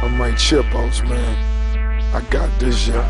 I'm Mike Chipos, man. I got this, yeah.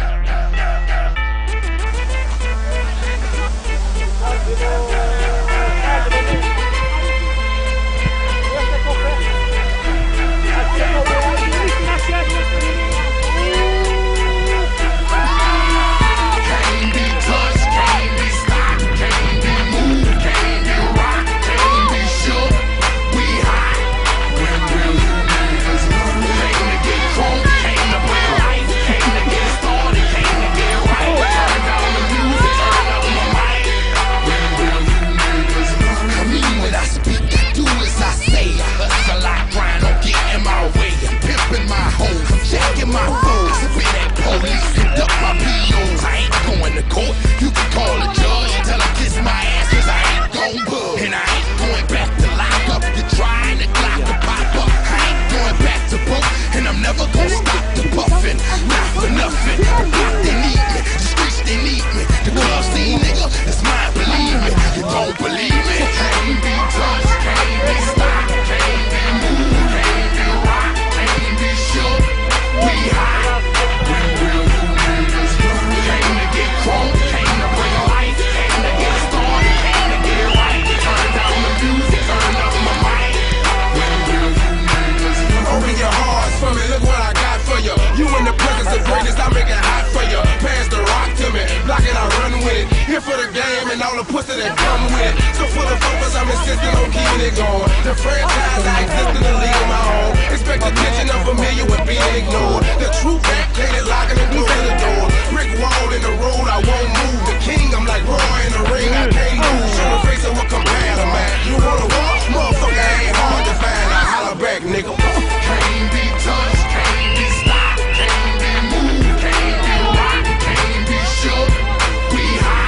For the game and all the pussy that come with it. So for the focus, I'm insisting on keeping it going. The franchise, I exist in the league of my own. Expect attention, I'm familiar with being ignored. The true fact, plated locking and closing the door. Brick wall in the road, I won't move. The king, I'm like Roy in the ring, I can't lose. Show the face of what compare to man. You wanna walk? Motherfucker, ain't hard to find. I holler back, nigga. Can't be touched, can't be stopped, can't be moved, can't be rocked, can't be shook. We high.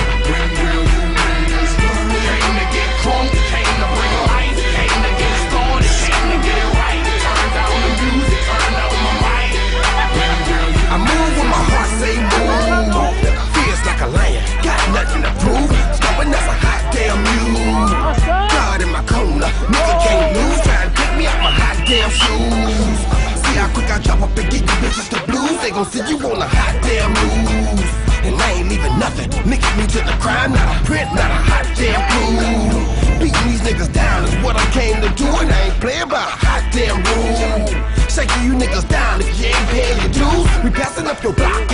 They gon' see you on a hot damn news. And I ain't leaving nothing. Niggas me to the crime, not a print, not a hot damn proof. Beating these niggas down is what I came to do, and I ain't playing by a hot damn rule. Shaking you niggas down if you ain't paying your dues. We passing up your block,